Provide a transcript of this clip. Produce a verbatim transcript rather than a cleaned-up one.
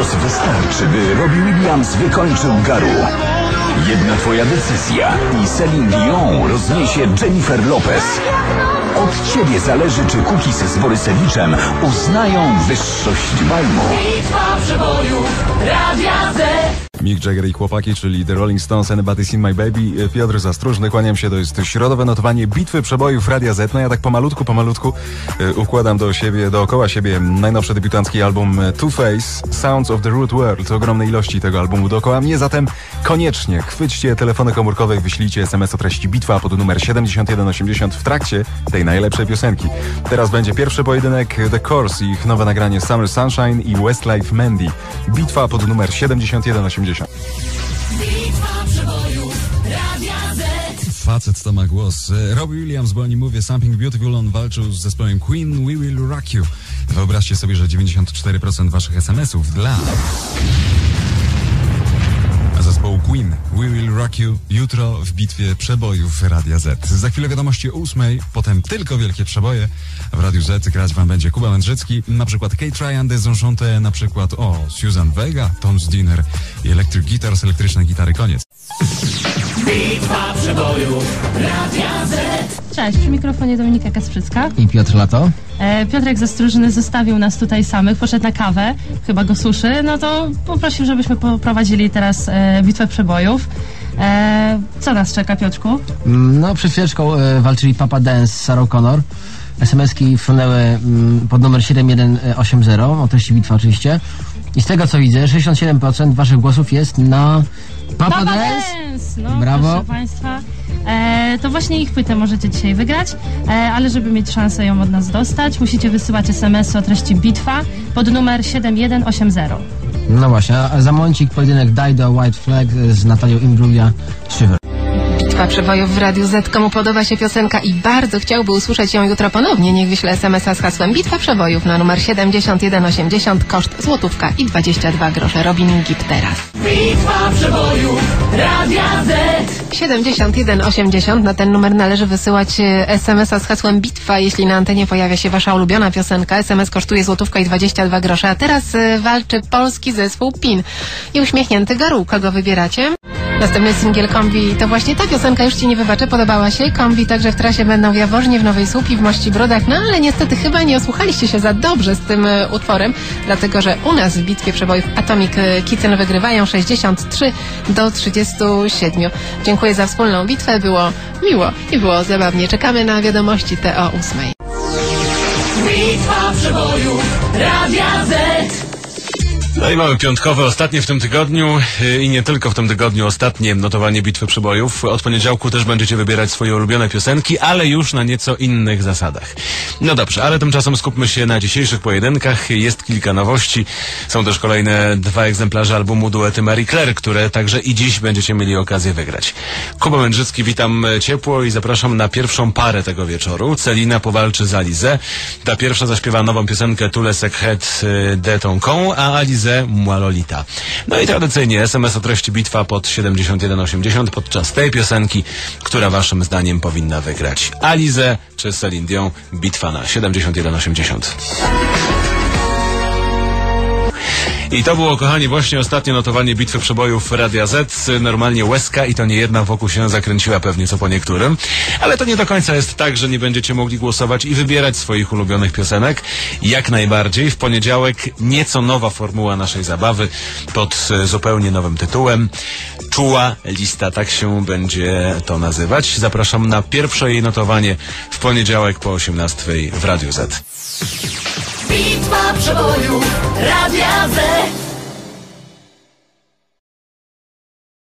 wystarczy, by Robbie Williams wykończył Garu. Jedna twoja decyzja i Celine Dion rozniesie Jennifer Lopez. Od ciebie zależy, czy Cookies z Borysewiczem uznają wyższość Malmo. Bitwa przebojów Radia Z. Mick Jagger i chłopaki, czyli The Rolling Stones, Anybody Seen My Baby. Piotr Zastróżny, kłaniam się, to jest środowe notowanie Bitwy przebojów Radia Z. No ja tak pomalutku, pomalutku y, układam do siebie, dookoła siebie najnowszy debiutancki album Two Face, Sounds of the Root World. Ogromnej ilości tego albumu dookoła mnie, zatem koniecznie chwyćcie telefony komórkowe i wyślijcie es em es o treści Bitwa pod numer siedemdziesiąt jeden osiemdziesiąt w trakcie tej najlepszej piosenki. Teraz będzie pierwszy pojedynek The Course i ich nowe nagranie Summer Sunshine i Westlife Mandy. Bitwa pod numer siedemdziesiąt jeden osiemdziesiąt. Bitwa przebojów Radia Z. Facet to ma głos. Robbie Williams, bo o nim mówię, Something Beautiful, on walczył z zespołem Queen, We Will Rock You. Wyobraźcie sobie, że dziewięćdziesiąt cztery procent waszych es em esów dla zespołu Queen, We Will Rock You, jutro w bitwie przebojów Radia Z. Za chwilę wiadomości o ósmej, potem tylko wielkie przeboje. W Radiu Z grać wam będzie Kuba Mędrzycki, na przykład Kate Ryan, Des Enchantés, na przykład o Susan Vega, Tom's Dinner i Electric Guitars, elektryczne gitary, koniec. Bitwa przebojów Radia Z. Cześć, przy mikrofonie Dominika Kasprzycka. I Piotr Lato. E, Piotrek Zastróżny zostawił nas tutaj samych, poszedł na kawę, chyba go suszy, no to poprosił, żebyśmy poprowadzili teraz e, bitwę przebojów. E, co nas czeka, Piotrku? No, przed chwileczką e, walczyli Papa Dance z Sarah Connor. es em eski wpłynęły mm, pod numer siedem jeden osiem zero, o treści bitwa oczywiście. I z tego co widzę, sześćdziesiąt siedem procent waszych głosów jest na Papa, Papa Dance. Dance! No, brawo. Proszę Państwa, e, to właśnie ich płytę możecie dzisiaj wygrać, e, ale żeby mieć szansę ją od nas dostać, musicie wysyłać es em esy o treści bitwa pod numer siedem jeden osiem zero. No właśnie, a za momencik pojedynek Dido, White Flag z Natalią Imbruglia, Shiver. Bitwa przebojów w Radiu Z. Komu podoba się piosenka i bardzo chciałby usłyszeć ją jutro ponownie, niech wyśle es em esa z hasłem Bitwa przebojów na numer siedemdziesiąt jeden osiemdziesiąt, koszt złotówka i dwadzieścia dwa grosze. Robin Gibb teraz. Bitwa przebojów Radia Z. siedemdziesiąt jeden osiemdziesiąt, na ten numer należy wysyłać es em esa z hasłem Bitwa, jeśli na antenie pojawia się wasza ulubiona piosenka. es em es kosztuje złotówka i dwadzieścia dwa grosze, a teraz y, walczy polski zespół Pin i uśmiechnięty Garu. Kogo wybieracie? Następny singiel Kombi to właśnie ta piosenka, już ci nie wybaczę, podobała się. Kombi także w trasie będą w Jaworznie, w Nowej Słupii, w Mości Brodach, no ale niestety chyba nie osłuchaliście się za dobrze z tym y, utworem, dlatego że u nas w bitwie przebojów Atomic Kitten wygrywają sześćdziesiąt trzy do trzydziestu siedmiu. Dziękuję za wspólną bitwę, było miło i było zabawnie. Czekamy na wiadomości te o ósmej. Bitwa przebojów Radia Z. No i mamy piątkowe, ostatnie w tym tygodniu yy, i nie tylko w tym tygodniu, ostatnie notowanie bitwy przebojów. Od poniedziałku też będziecie wybierać swoje ulubione piosenki, ale już na nieco innych zasadach. No dobrze, ale tymczasem skupmy się na dzisiejszych pojedynkach. Jest kilka nowości. Są też kolejne dwa egzemplarze albumu duety Marie Claire, które także i dziś będziecie mieli okazję wygrać. Kuba Mędrzycki, witam ciepło i zapraszam na pierwszą parę tego wieczoru. Celina powalczy z Alizé. Ta pierwsza zaśpiewa nową piosenkę Tous les secrets de ton con, a Alizé Moi Lolita. No i tradycyjnie es em es o treści bitwa pod siedemdziesiąt jeden osiemdziesiąt podczas tej piosenki, która waszym zdaniem powinna wygrać. Alizé czy Celine Dion, bitwa na siedemdziesiąt jeden osiemdziesiąt. I to było, kochani, właśnie ostatnie notowanie bitwy przebojów Radia Z. Normalnie łezka i to nie jedna wokół się zakręciła pewnie co po niektórym. Ale to nie do końca jest tak, że nie będziecie mogli głosować i wybierać swoich ulubionych piosenek. Jak najbardziej. W poniedziałek nieco nowa formuła naszej zabawy pod zupełnie nowym tytułem. Czuła lista, tak się będzie to nazywać. Zapraszam na pierwsze jej notowanie w poniedziałek po osiemnastej w Radiu Z. Bitwa przebojów Radia Z.